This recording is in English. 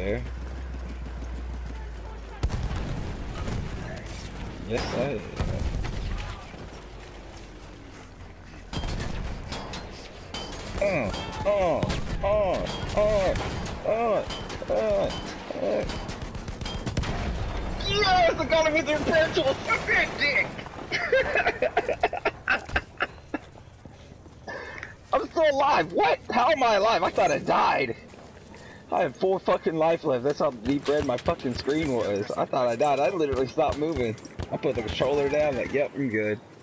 there. Yes, I Yes, I got him with their pencil. Suck that dick. I'm still alive. What? How am I alive? I thought I died. I have 4 fucking life left. That's how deep red my fucking screen was. I thought I died. I literally stopped moving. I put the controller down. Like, yep, I'm good.